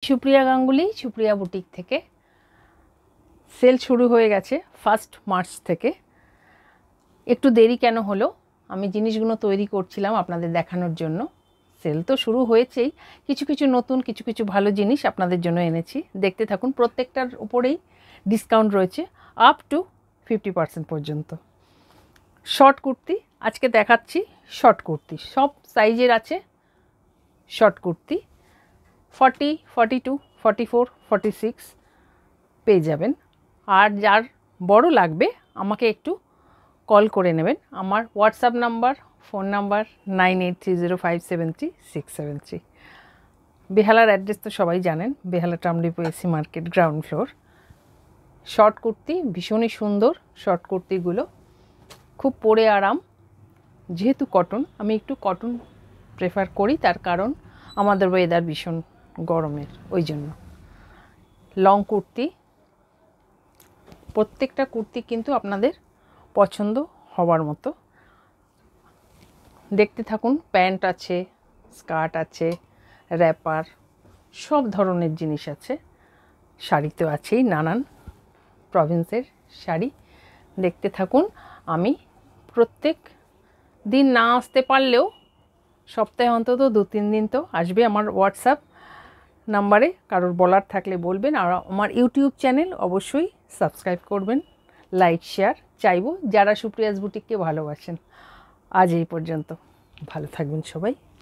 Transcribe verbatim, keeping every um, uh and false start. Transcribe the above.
Supriya Ganguly Supriya boutique থেকে sale শুরু হয়ে গেছে ফার্স্ট মার্চ থেকে। একটু দেরি কেন হলো, আমি জিনিসগুলো তৈরি করছিলাম আপনাদের দেখানোর জন্য। সেল তো শুরু হয়েছেই, কিছু কিছু নতুন কিছু কিছু ভালো জিনিস আপনাদের জন্য এনেছি। দেখতে থাকুন, প্রত্যেকটার উপরেই ডিসকাউন্ট রয়েছে আপ টু ফিফটি পার্সেন্ট পর্যন্ত। শর্ট কুর্তি আজকে দেখাচ্ছি, শর্ট কুর্তি সব সাইজের আছে। Short kurti forty, forty two, forty four, forty six পেয়ে যাবেন। আর যার বড় লাগবে আমাকে একটু কল করে নেবেন। আমার WhatsApp number, phone number nine eight three zero five seven three six seven three. বেহালার অ্যাড্রেস তো সবাই জানেন, Behala tram depot AC market ground floor. Short kurti ভীষণই সুন্দর, শর্ট কুর্তিগুলো খুব পরে আরাম। যেহেতু কটন, আমি একটু কটন প্রেফার করি, তার কারণ আমাদের ওয়েদার ভীষণ গরমের, ওই জন্য। লং কুর্তি, প্রত্যেকটা কুর্তি কিন্তু আপনাদের পছন্দ হওয়ার মতো। দেখতে থাকুন, প্যান্ট আছে, স্কার্ট আছে, র্যাপার, সব ধরনের জিনিস আছে। শাড়ি তো আছেই, নানান প্রভিন্সের শাড়ি। দেখতে থাকুন। আমি প্রত্যেক দিন না আসতে পারলেও সপ্তাহে অন্তত দু তিন দিন তো আসবে। আমার হোয়াটসঅ্যাপ নাম্বারে কারোর বলার থাকলে বলবেন। আর আমার ইউটিউব চ্যানেল অবশ্যই সাবস্ক্রাইব করবেন, লাইক শেয়ার চাইবো যারা সুপ্রিয়াস বুটিককে ভালোবাসেন। আজ এই পর্যন্ত, ভালো থাকবেন সবাই।